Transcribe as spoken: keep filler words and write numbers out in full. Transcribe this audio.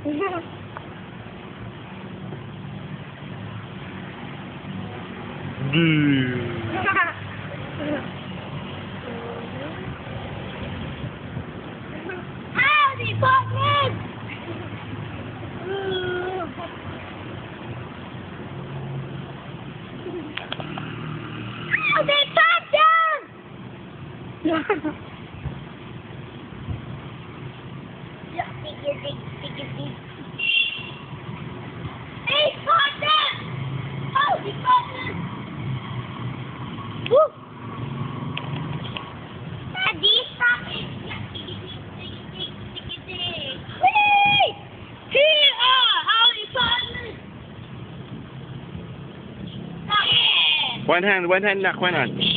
Howdy, partners! Howdy, partners! Yeah, figure dig, figure dig. Hey, partners! Howdy, partners! Woo! Daddy, stop it! Yeah, figure dig, figure dig, figure dig. Whee! Here are howdy, partners! Yeah! One hand, one hand, knock one on.